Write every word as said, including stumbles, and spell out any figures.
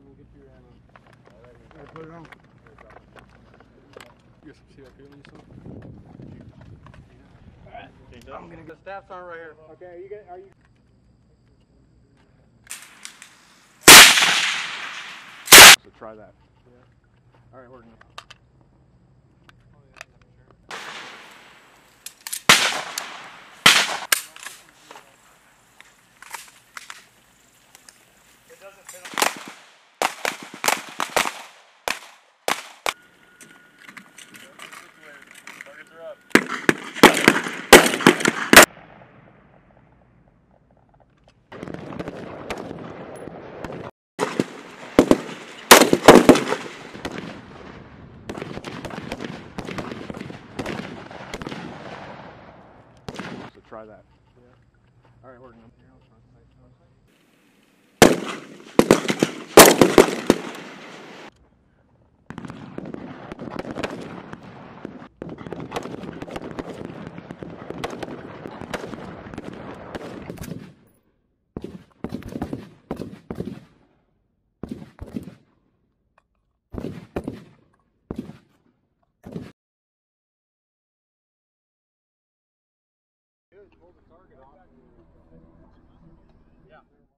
we'll get your ammo. All right, put it on. You got some C R P on you, son? Alright. I'm gonna get the staff sergeant right here. Okay, are you gonna, are you? So try that. Yeah. All right, working. It doesn't fit on. Targets are up. So try that. Yeah. All right, working. Pull the target off.